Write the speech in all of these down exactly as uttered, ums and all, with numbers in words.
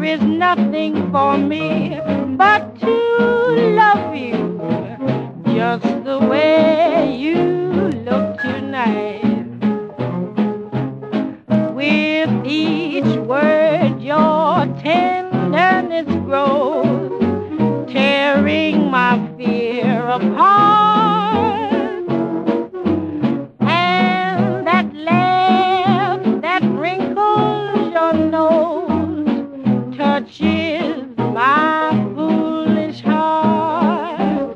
is nothing for me but to love you just the way you look tonight. With each word your tenderness grows, tearing my fear apart. And that laugh that wrinkles your nose touches my foolish heart.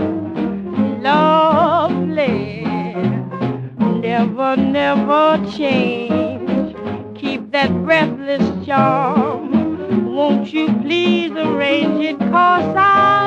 Lovely, never, never change. Keep that breathless charm. Won't you please arrange it, 'cause I